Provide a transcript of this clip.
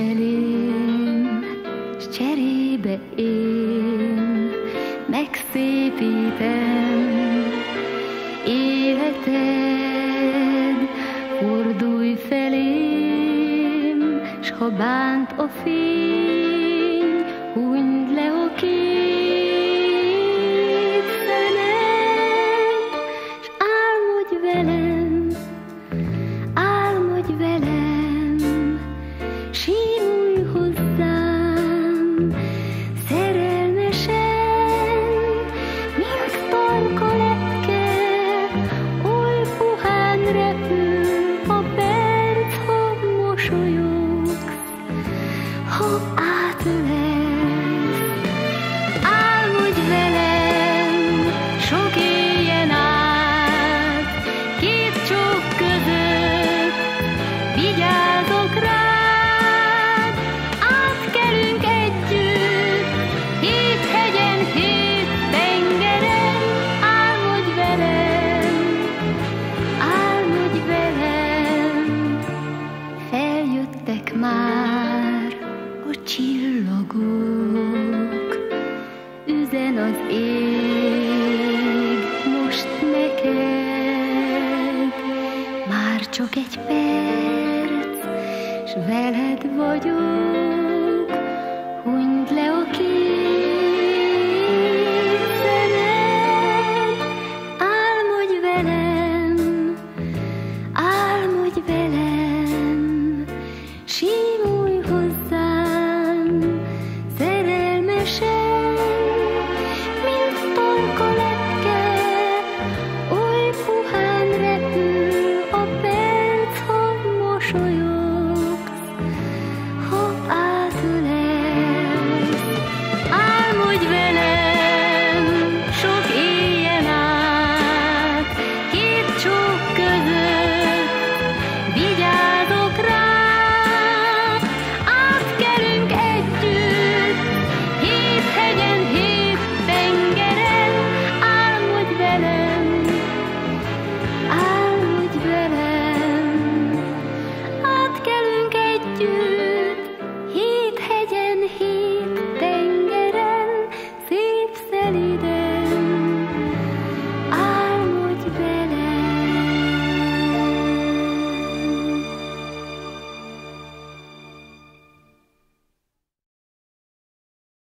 elém, s cserébe én megszépítem életed. Fordulj felém, s ha bánt a fény, hunyd le a két szemed, s álmodj velem, álmodj velem, simulj hozzám, szerelmesen, mint torka lepke, oly puhán repül a perc, ha mosolyogsz, ha átölelsz. Álmodj velem, sok éjjen át, két csók között vigyázok rád. Átkelünk együtt, hét hegyen, hét tengeren. Álmodj velem, álmodj velem. Feljöttek már a csillagok, üzen az ég most neked. Már csak egy perc, s veled vagyok.